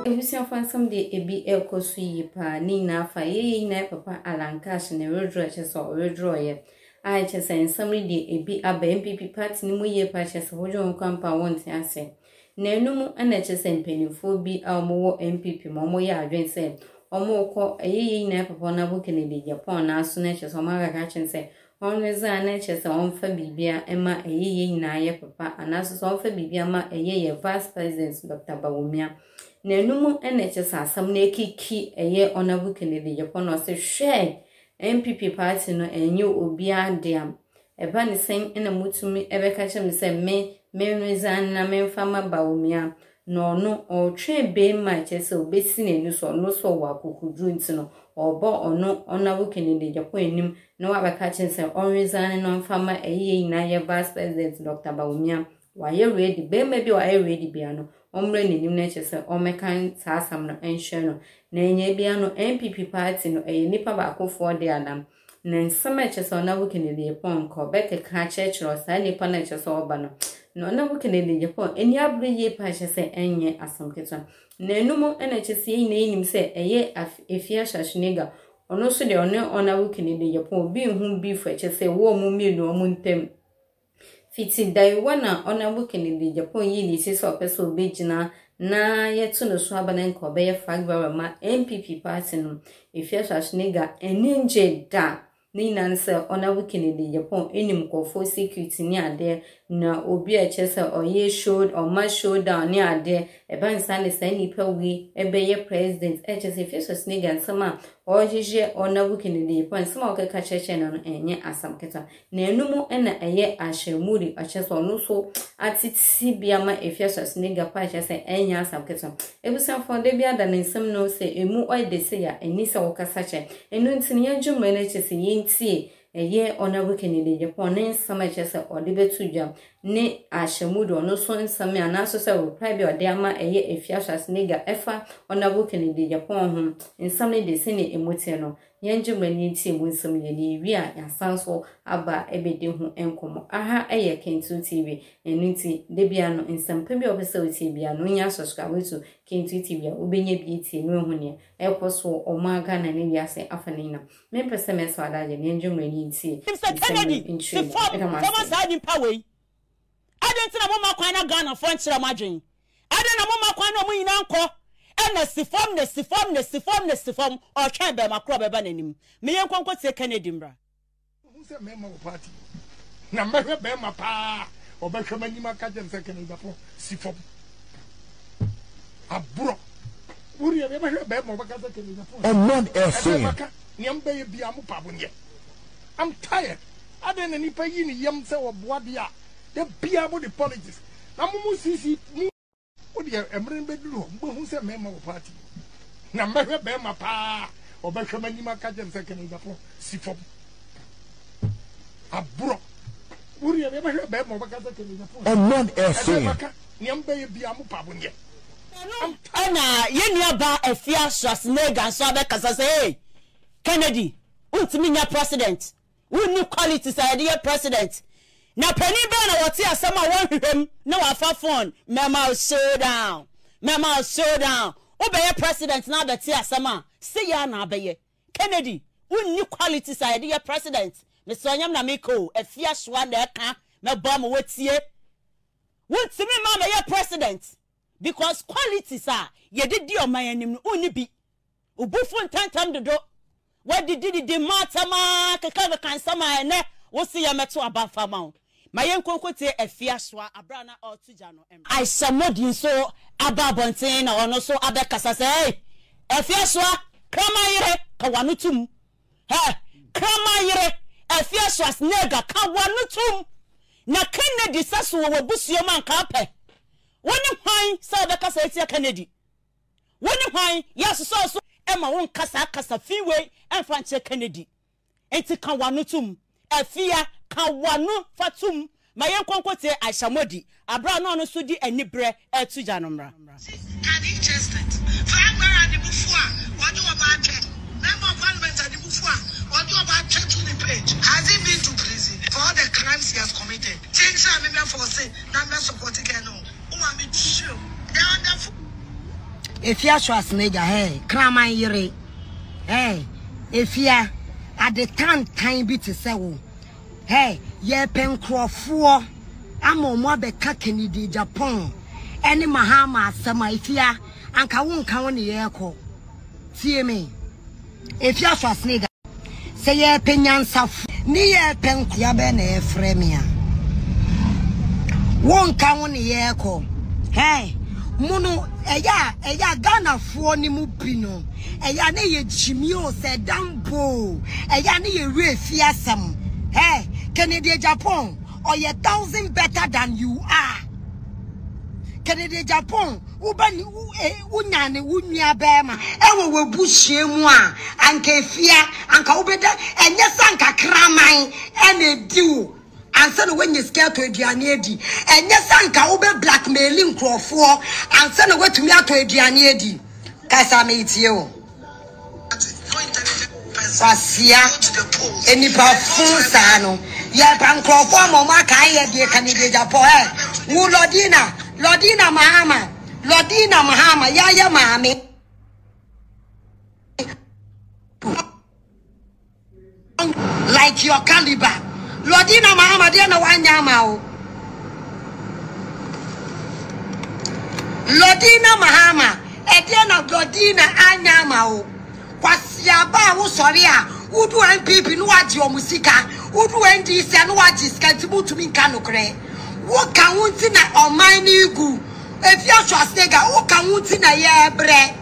Ebusia fansam de ebi ekosu yipa ni na afa ye na papa alankash ne redro cheso redro ye Ay3ka ensam de ebi aba MPP party ni mu ye pa cheso hojo kwampa wonte ase na enum na chese mpenifo bi a omo MPP mo ye adwen se omo ko ye na papa na bu Kennedy Japan na aso na cheso ma ga chense onweza na chese onfa bibia ema ye na ye papa anaso onfa bibia ma ye vice president Dr. Bawumia na enum chese asam na ekiki Hon.Ken Kennedy Japan no se hwe MPP party no enye obi adem eba ne sen na mutumi ebeka chem se menweza na menfama Bawumia no otwe be ma chese obesi na enu so no so wa kokudru ntino obo Hon.Ken Kennedy Japan enim na wabeka chem se onweza no mfama na ye vice president Dr. Bawumia wa ye ready be maybe wa ye ready bia no omre nenim na chese omekan saasam no enhwe no na enye bia no MPP party no nipa ba akofo de adam na nsama chese Hon.Ken Kennedy Japan ko beke ka church ro sa nipa na chese oba no Hon.Ken Kennedy Japan eni abru ye pa chese enye asamketo na enum na chese yi na enim se Afia Schwarzenegger ono so de Hon.Ken Kennedy Japan bi hu bi fo chese wo mu mienu omu ntem fiti dai wana Hon.Ken Kennedy Japan yi ni se so peso bejina na yetu no so abana nko be ye fagbara ma MPP party no Afia Schwarzenegger enenje da ni nan se Hon.Ken Kennedy Japan enim kofo security ni ade na obi a chese oye showed or ma showdown ni ade e ban sane sai ni pa wi ebe ye president chese Afia Schwarzenegger sama ojeje Hon.Ken Kennedy Japan sama o ka cheche no enye asam keta na enum na Aysh Modi a chese onu so atiti bia ma Afia Schwarzenegger pa chese enye asam keta ebusan fo de bia da nsem no se emu oide se ya eni se wo kasa che enu ntini ya dwuma na chese yenti Hon.Ken Kennedy Japan ne nsama chese odibetu jam ne Aysh Modi ono so nsama anaso se wo private ode ama Afia Schwarzenegger efa Hon.Ken Kennedy Japan ho nsama de se ne emote no yenjuma ni nti mu nsam ye ni wi a yasanso aba ebede ho enkomo aha Kentu TV enu nti de bia no nsam pe bia obese oti bia no nya subscribe to Kentu TV a obenye bi eti no ho ne ekoso omaga na ne wiase afanina me pese me so adaje ne yenjuma ni nti Kennedy se form kama sa ni power aden tina mo makwan na Ghana fo nchira madwen aden na mo makwan na mo nyina nko na sifom o twa be makro be ba nanim me yen konko tie Kennedy mbra hu se me ma party na mehwe be ma pa obehwe manima ka jem se Kennedy Japan sifom abro uri be mehwe be ma baka se Kennedy Japan non essaying niam be bia mo pa bonye I'm tired aden na nipa yi ni yam se oboade a de bia mo the politics na mo sisi odi emren beduru mbo hu se me ma party na mehwe be ma pa obehwe manima ka jem se Kennedy Japan sifom abro uri be mehwe be ma baka se Kennedy Japan non essaying niam be bia mo pa bonye na yenia ba Afia Schwarzenegger so abe kasa say hey Kennedy untimi nya president unni quality say the president na pani be na wote asema won hwehwem na wafa phone mema showdown obeye president na beti asema say ya na abeye Kennedy unni quality say the president me so nyam na meko Afia Schwarzenegger me bom wetie wontimi ma me ye president because qualities are ye did your my anim unni bi obufu ntantam dodo what did the matama kaka kan sama ne wo se ya meto abafa ma ma yen konkote Afia Schwarzenegger abrana otuja no Aysh Modi so ababonten na ono so abekasa say Afia Schwarzenegger krama yire ka wanutum krama yire Afia Schwarzenegger ka wanutum na Kennedy saso wo busuo man ka pe woni hwan sa bekasa etia Kennedy woni hwan yaso ema won kasa fiwe enfa nche Kennedy enti ka wanutum Afia ka wanu fatum ma yen konkote Aysh Modi abra no no so di anibre etuja no mra can he test it where are the bufua what do about it member of parliament and the bufua what do about check to the page has he been to prison for all the crimes he has committed change me for say na me support again no who am it show they are Afia Schwarzenegger, hey, Kraman Yere, hey, Afia, at the time bit to say, hey, ye pen crofo, I'm on Mobe Kennedy, Japan, any Mahama, Sama Afia, and Kawun Kawani Echo. See me, Afia Schwarzenegger, say ye penyan saf, near pen Yabene Fremia. Won't Kawani Echo, hey. Mono eya Ghana fo ni mu pino eya na ye chimio se dambo eya na ye refi asem hey Canada Japan or ye 1,000 better than you are Canada Japan ubani unyane unya bema ewe webuhie mu a anka fia anka ubeda enye sanka kraman ene diu answer when you scared to Edianedi, and yes, Sanka Ube blackmailing Crawford, answer the way to me to Edianedi. Casa meets you. Kwasiaa, any powerful sano. Ya pan Crawford, Mama Kaya, dear Canada Poe. Lodina Mahama, Yaya Mami. Like your caliber. Lodina Mahama diana wanyama. Lodina Mahama ediana Lodina anyama. Kwasiaa ba wo sori a udu NPP no waji omusika udu NDC no waji skatibu tumi nka nokre wo kan wunti na oman ni igu Afia Schwarzenegger wo kan wunti na ye bre